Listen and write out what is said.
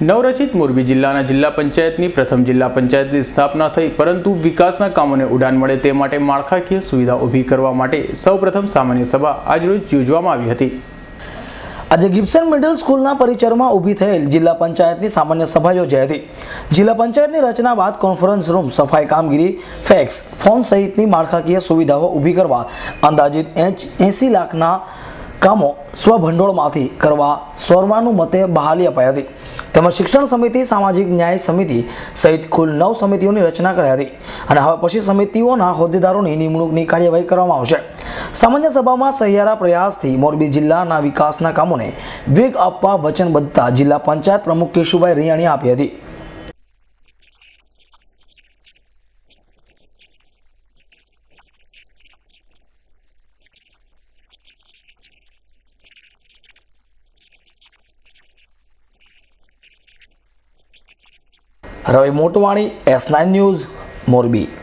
નવરચિત મોરબી જિલ્લાના જિલ્લા પંચાયતની પ્રથમ જિલ્લા પંચાયતની સ્થાપના થઈ, પરંતુ વિકાસના કામોને ઉડાન મળે તે માટે માળખાકીય સુવિધા ઊભી કરવા માટે સૌપ્રથમ સામાન્ય સભા આજરોજ યોજવામાં આવી હતી। આજે ગિબ્સન મિડલ સ્કૂલના પરિસરમાં ઊભી થયેલ જિલ્લા પંચાયતની સામાન્ય સભા યોજાઈ હતી। જિલ્લા પંચાયતની રચના બાદ કોન્ફરન્સ રૂમ, સફાઈ કામગીરી, ફેક્સ, ફોન સહિતની માળખાકીય સુવિધાઓ ઊભી કરવા અંદાજિત 80 લાખના કામો સ્વભંડોળમાંથી કરવા સર્વાનુમતે બહાલી અપાઈ હતી। તેમજ શિક્ષણ સમિતિ, સામાજિક ન્યાય સમિતિ સહિત કુલ 9 સમિતિઓની રચના કરાઈ હતી અને હવે પછી સમિતિઓના હોદ્દેદારોની નિમણૂકની કાર્યવાહી કરવામાં આવશે। સામાન્ય સભામાં સહિયારા પ્રયાસથી મોરબી જિલ્લાના વિકાસના કામોને વેગ આપવા વચનબદ્ધતા જિલ્લા પંચાયત પ્રમુખ કેશુભાઈ રૈયાણીએ આપી હતી। Ravi Motwani, S9 news, Morbi.